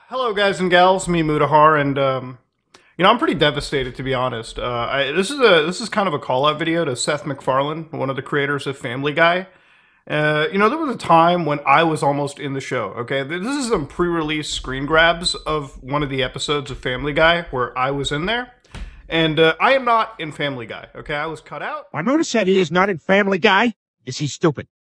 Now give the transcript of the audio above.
Hello, guys and gals. Me, Mutahar, and I'm pretty devastated, to be honest. This is kind of a call out video to Seth MacFarlane, one of the creators of Family Guy. There was a time when I was almost in the show. Okay, this is some pre-release screen grabs of one of the episodes of Family Guy where I was in there, and I am not in Family Guy. Okay, I was cut out. I notice that he is not in Family Guy. Is he stupid?